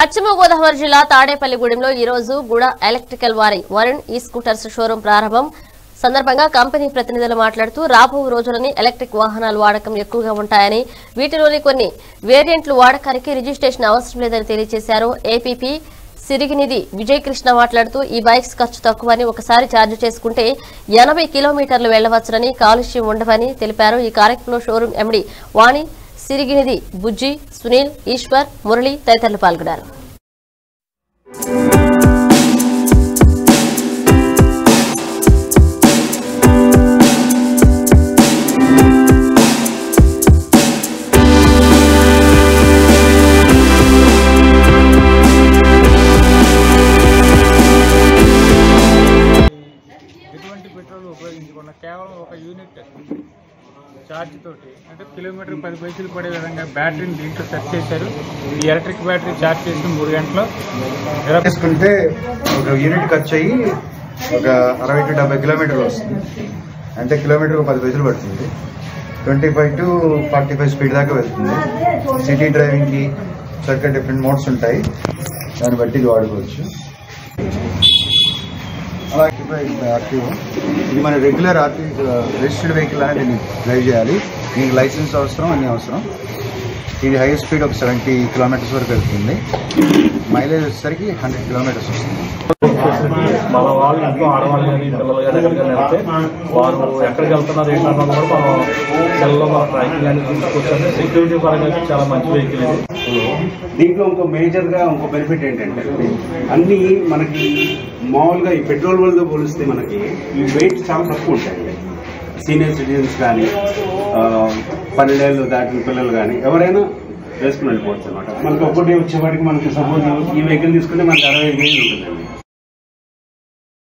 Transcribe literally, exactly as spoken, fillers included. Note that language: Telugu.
పశ్చిమ గోదావరి జిల్లా తాడేపల్లిగూడెంలో ఈ రోజు గూడ ఎలక్ట్రికల్ వారి వరుణ్ ఈ స్కూటర్స్ షోరూం ప్రారంభం సందర్భంగా కంపెనీ ప్రతినిధులు మాట్లాడుతూ రాబో రోజులని ఎలక్ట్రిక్ వాహనాల వాడకం ఎక్కువగా ఉంటాయని వీటిలోని కొన్ని వేరియంట్లు వాడకానికి రిజిస్ట్రేషన్ అవసరం లేదని తెలియజేశారు. ఏపీపీ సిరిగినిధి విజయకృష్ణ మాట్లాడుతూ ఈ బైక్స్ ఖర్చు తక్కువని ఒకసారి ఛార్జ్ చేసుకుంటే ఎనభై కిలోమీటర్లు వెళ్లవచ్చునని కాలుష్యం ఉండవని తెలిపారు. ఈ కార్యక్రమంలో షోరూం ఎండీ వాణి సిరిగినిధి బుజ్జి సునీల్ ఈశ్వర్ మురళి తదితరులు పాల్గొన్నారు. ఎటువంటి పెట్రోల్ ఉపయోగించకుండా కేవలం ఒక యూనిట్ ఛార్జ్ తోటి అంటే కిలోమీటర్ పది పైసలు పడే విధంగా బ్యాటరీని దీంట్లో సెట్ చేశారు. ఈ ఎలక్ట్రిక్ బ్యాటరీ ఛార్జ్ చేసి మూడు గంటలు వేసుకుంటే ఒక యూనిట్ ఖర్చు అయ్యి ఒక అరవై టు డెబ్బై కిలోమీటర్లు వస్తుంది. అంటే కిలోమీటర్ పది పైసలు పడుతుంది. Twenty five to forty five speed దాకా వెళ్తుంది. సిటీ డ్రైవింగ్కి సర్కిల్ డిఫరెంట్ మోడ్స్ ఉంటాయి, దాన్ని బట్టి ఇది వాడుకోవచ్చు. యాక్టివ్ ఇది మన రెగ్యులర్ ఆర్టీ రిజిస్టర్డ్ వెహికల్ అనేది దీన్ని డ్రైవ్ చేయాలి. దీనికి లైసెన్స్ అవసరం, అన్ని అవసరం. ఇది హై స్పీడ్ ఒక సెవెంటీ కిలోమీటర్స్ వరకు వెళ్తుంది. మైలేజ్ వచ్చేసరికి హండ్రెడ్ కిలోమీటర్స్ వస్తుంది. మన వాళ్ళు ఇంట్లో ఆడవాళ్ళు కానీ పిల్లలు కానీ ఎక్కడికైనా వెళ్తే వారు ఎక్కడికి వెళ్తున్నారు ఏంటన్నా కూడా మనం సెల్లో మన ట్రాకింగ్ అనేది తీసుకొచ్చారు. సెక్యూరిటీ పరంగా చాలా మంచి వెహికల్ ఇది. దీంట్లో ఇంకో మేజర్గా ఇంకో బెనిఫిట్ ఏంటంటే అన్నీ మనకి మామూలుగా ఈ పెట్రోల్ వాళ్ళతో పోలిస్తే మనకి ఈ వెయిట్ చాలా తక్కువ ఉంటాయి. సీనియర్ సిటిజన్స్ కానీ పన్నెండేళ్ళు దాటిన పిల్లలు కానీ ఎవరైనా వేసుకుని వెళ్ళిపోవచ్చు అనమాట. మనకి ఒక్కటి వచ్చేవాడికి మనకి సపోజ్ ఈ వెహికల్ తీసుకుంటే మనకి అరవై ఐదు వేలు ఉంటుందండి.